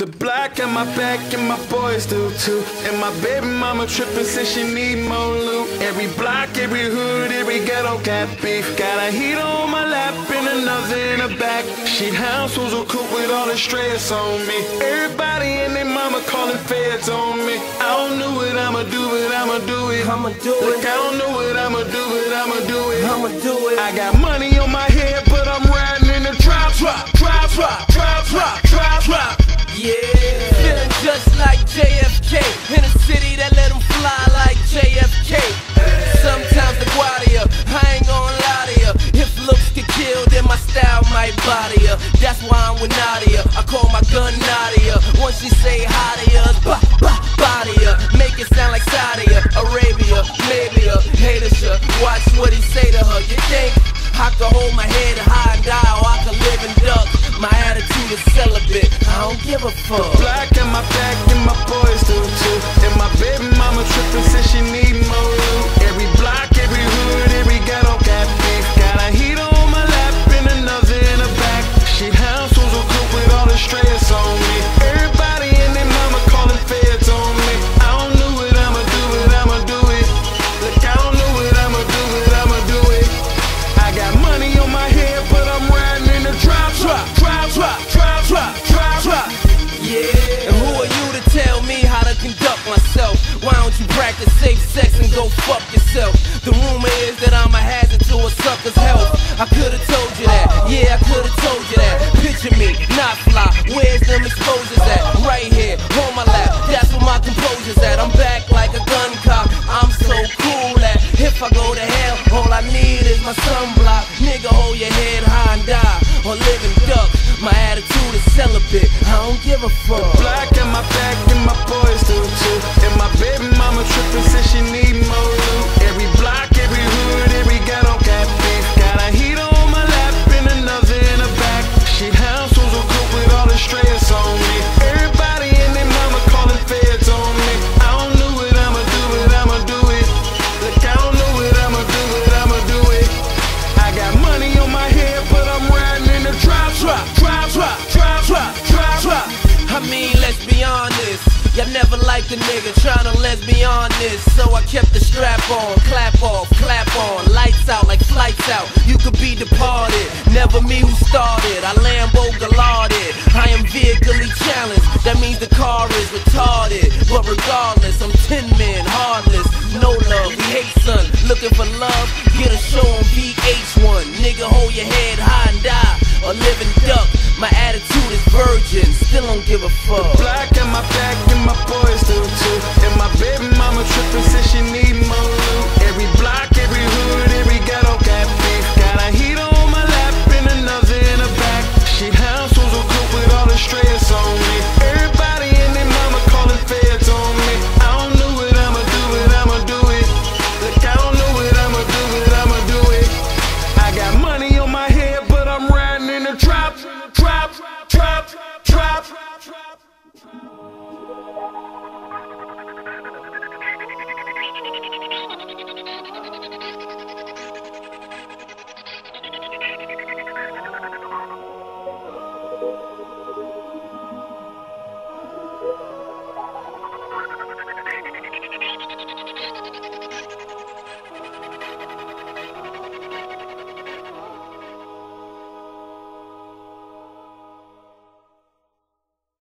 The black on my back and my boys do too. And my baby mama trippin' since she need more loot. Every block, every hood, every ghetto got beef. Got a heater on my lap and another in the back. She households will coop with all the stress on me. Everybody and their mama calling feds on me. I don't know what I'ma do, but I'ma do it. Look, I don't know what I'ma do, but I'ma do it. I got money on my head, but I'm riding in the drop. Yeah, feeling just like JFK in a city that let him fly like JFK. Sometimes the Guardia, I ain't gon' lie to ya. If looks could kill, then my style might body ya. That's why I'm with Nadia. I call my gun Nadia. Once she say hi to ya, body ya. Make it sound like Saudi Arabia, maybe a hater should watch what he say to her. You think I could hold my head high and die, or I could live and duck? My attitude is celibate, I don't give a fuck. Black on my back and my boys do too. And my baby mama trippin' since she need more loot. Every block, every hood, every ghetto got beef. Got a heater on my lap and another in the back. She households will coop with all the stress on me. Everybody and their mama calling feds on me. I don't know what I'ma do, but I'ma do it. Look, I don't know what I'ma do, but I'ma do it. I got money on my head, but I'm riding in the drop. Yeah, and who are you to tell me how to conduct myself? Why don't you practice safe sex and go fuck yourself? The rumor is that I'm a hazard to a sucker's health. I could've told you that, yeah, I could've told you that. Picture me, not fly, where's them exposures at? Right here, on my lap, that's where my composure's at. I'm back like a gun cop, I'm so cool that if I go to hell, all I need is my sunblock. Nigga, hold your head high and die, or live and duck. My attitude is celibate, I don't give a fuck. Black on my back and my boys do too. And my baby mama trippin' since she need more loot. Every block, every hood, every ghetto got beef. Got a heater on my lap and another in the back. She households will coop with all the stress on me. Everybody and their mama calling feds on me. I don't know what I'ma do, but I'ma do it. Look, I don't know what I'ma do, but I'ma do it. I got money on my head, but I'm riding in the drop. I mean, let's be honest, y'all never liked a nigga tryna let's be honest. So I kept the strap on, clap off, clap on, lights out like flights out. You could be departed, never me who started. I Lambo Gallarded, I am vehically challenged. That means the car is retarded. But regardless, I'm 10 men, heartless, no love, we hate son. Looking for love, get a show on VH1. Nigga, hold your head high and die, or live and duck. My attitude is virgin, still don't give a fuck. Black on my back and my boys do too. And my baby mama trippin' since she need me.